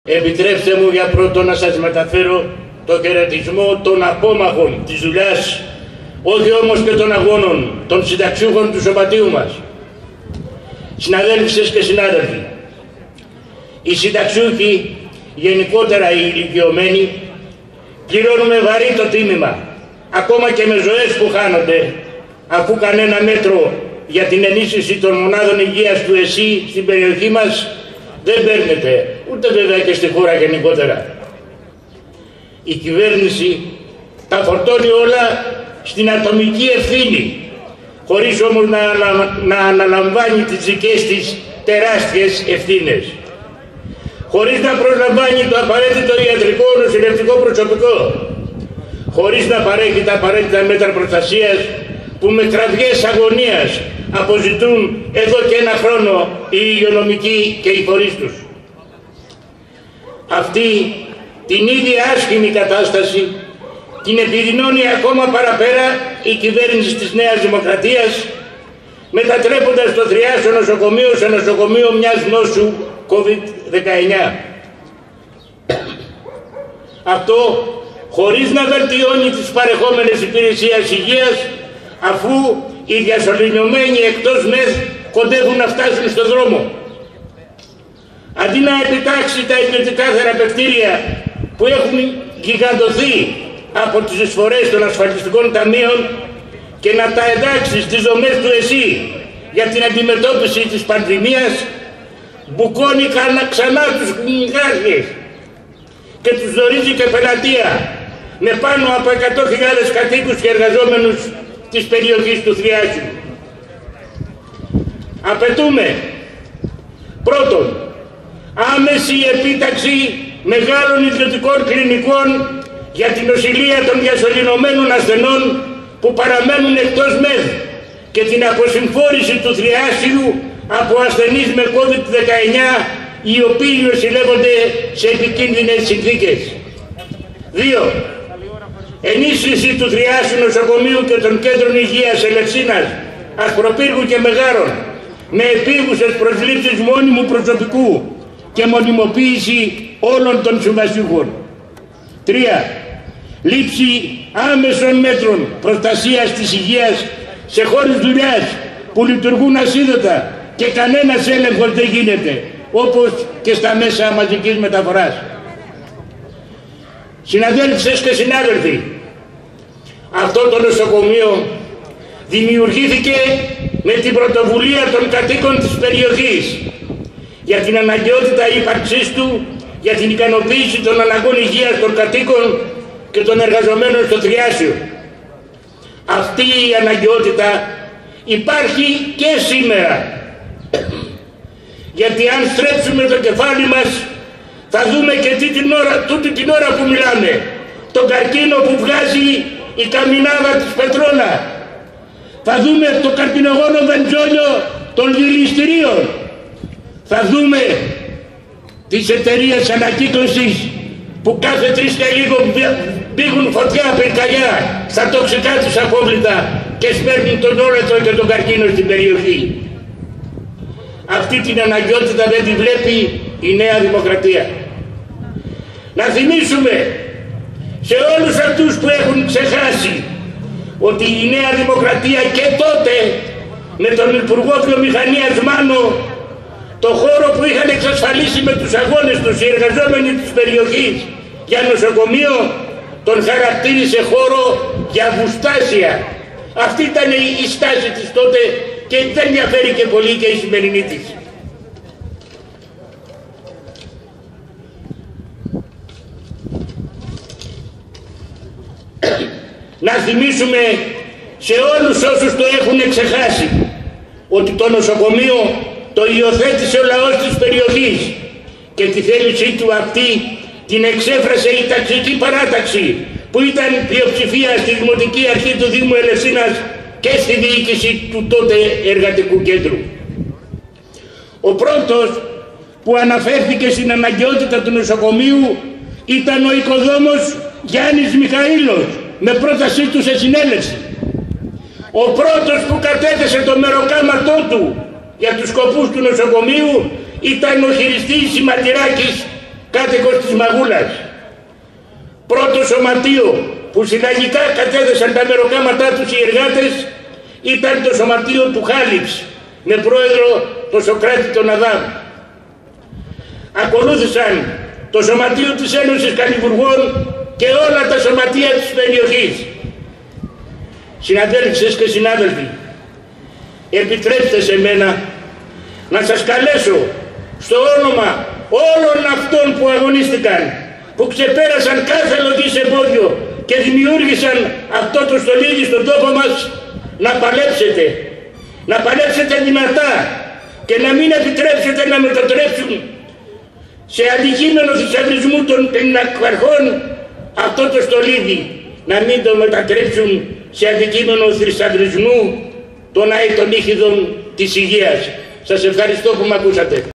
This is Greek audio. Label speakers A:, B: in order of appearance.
A: Επιτρέψτε μου για πρώτο να σας μεταφέρω το χαιρετισμό των απόμαχων της δουλειάς, όχι όμως και των αγώνων, των συνταξιούχων του σωματείου μας. Συναδέλφισες και συνάδελφοι, οι συνταξιούχοι, γενικότερα οι ηλικιωμένοι, πληρώνουμε βαρύ το τίμημα, ακόμα και με ζωές που χάνονται, αφού κανένα μέτρο για την ενίσχυση των μονάδων υγείας του ΕΣΥ στην περιοχή μας δεν παίρνεται, ούτε βέβαια και στη χώρα γενικότερα. Η κυβέρνηση τα φορτώνει όλα στην ατομική ευθύνη, χωρίς όμως να αναλαμβάνει τις δικές της τεράστιες ευθύνες, χωρίς να προσλαμβάνει το απαραίτητο ιατρικό νοσηλευτικό προσωπικό, χωρίς να παρέχει τα απαραίτητα μέτρα προστασίας που με κραυγές αγωνίας αποζητούν εδώ και ένα χρόνο οι υγειονομικοί και οι φορείς τους. Αυτή την ίδια άσχημη κατάσταση την επιδεινώνει ακόμα παραπέρα η κυβέρνηση της Νέας Δημοκρατίας, μετατρέποντας το Θριάσιο νοσοκομείο σε νοσοκομείο μιας νόσου COVID-19. Αυτό χωρίς να βελτιώνει τις παρεχόμενες υπηρεσίες υγείας, αφού οι διασωληνωμένοι εκτός ΜΕΘ κοντεύουν να φτάσουν στον δρόμο. Αντί να επιτάξει τα ιδιωτικά θεραπευτήρια που έχουν γιγαντωθεί από τις εισφορές των ασφαλιστικών ταμείων και να τα εντάξει στις δομές του ΕΣΥ για την αντιμετώπιση της πανδημίας, μπουκώνει ξανά τους κλινικάρχες και τους δωρίζει και πελατεία με πάνω από 100.000 κατοίκους και εργαζόμενους της περιοχής του Θριάσιου. Απαιτούμε πρώτον άμεση επίταξη μεγάλων ιδιωτικών κλινικών για την νοσηλεία των διασωληνωμένων ασθενών που παραμένουν εκτός ΜΕΔ και την αποσυμφόρηση του Θριάσιου από ασθενείς με COVID-19 οι οποίοι νοσηλεύονται σε επικίνδυνες συνθήκες. 2. Ενίσχυση του Θριάσιου νοσοκομείου και των κέντρων υγείας Ελευσίνας, Ασπροπύργου και Μεγάρων με επίγουσες προσλήψεις μόνιμου προσωπικού και μονιμοποίηση όλων των συμβασιούχων. 3. Λήψη άμεσων μέτρων προστασίας της υγείας σε χώρες δουλειάς που λειτουργούν ασίδωτα και κανένας έλεγχος δεν γίνεται, όπως και στα μέσα μαζικής μεταφοράς. Συναδέλφισες και συνάδελφοι, αυτό το νοσοκομείο δημιουργήθηκε με την πρωτοβουλία των κατοίκων της περιοχής για την αναγκαιότητα ύπαρξής του, για την ικανοποίηση των αναγκών υγείας των κατοίκων και των εργαζομένων στο Θριάσιο. Αυτή η αναγκαιότητα υπάρχει και σήμερα, γιατί αν στρέψουμε το κεφάλι μας θα δούμε και τούτη την ώρα που μιλάμε τον καρκίνο που βγάζει η καμινάδα της Πετρόλα. Θα δούμε το καρκινογόνο βενζόλιο των δηληστηρίων. Θα δούμε τις εταιρείες ανακύκλωσης που κάθε 3 και λίγο μπήγουν φωτιά πυρκαγιά στα τοξικά τους απόβλητα και σπέρνουν τον όλεθρο και τον καρκίνο στην περιοχή. Αυτή την αναγκαιότητα δεν τη βλέπει η Νέα Δημοκρατία. Να θυμίσουμε σε όλους αυτούς που έχουν ξεχάσει ότι η Νέα Δημοκρατία και τότε με τον Υπουργό Βιομηχανίας Μάνο το χώρο που είχαν εξασφαλίσει με τους αγώνες τους οι εργαζόμενοι της περιοχής για νοσοκομείο τον χαρακτήρισε χώρο για βουστάσια. Αυτή ήταν η στάση της τότε και δεν διαφέρει και πολύ και η σημερινή της. Να θυμίσουμε σε όλους όσους το έχουν ξεχάσει ότι το νοσοκομείο το υιοθέτησε ο λαός της περιοχής και τη θέλησή του αυτή την εξέφρασε η ταξική παράταξη που ήταν πλειοψηφία στη Δημοτική Αρχή του Δήμου Ελευσίνας και στη διοίκηση του τότε εργατικού κέντρου. Ο πρώτος που αναφέρθηκε στην αναγκαιότητα του νοσοκομείου ήταν ο οικοδόμος Γιάννης Μιχαήλος με πρότασή του σε συνέλευση. Ο πρώτος που κατέθεσε το μεροκάματό του για τους σκοπούς του νοσοκομείου ήταν ο χειριστής Σηματυράκης κάτοικος της Μαγούλας. Πρώτο σωματείο που συλλαγικά κατέδεσαν τα μεροκάματά τους οι εργάτες ήταν το σωματείο του Χάλιψ, με πρόεδρο τον Σοκράτη τον Αδάμ. Ακολούθησαν το σωματείο της Ένωσης Καλλιβουργών και όλα τα σωματεία της περιοχής. Συναδέλφισες και συνάδελφοι, επιτρέψτε σε μένα να σας καλέσω στο όνομα όλων αυτών που αγωνίστηκαν, που ξεπέρασαν κάθε λογής εμπόδιο και δημιούργησαν αυτό το στολίδι στον τόπο μας, να παλέψετε. Να παλέψετε δυνατά και να μην επιτρέψετε να μετατρέψουν σε αντικείμενο θησαυρισμού των αρχών αυτό το στολίδι. Να μην το μετατρέψουν σε αντικείμενο θησαυρισμού των αειτονίχιδων της υγείας. Σας ευχαριστώ που με ακούσατε.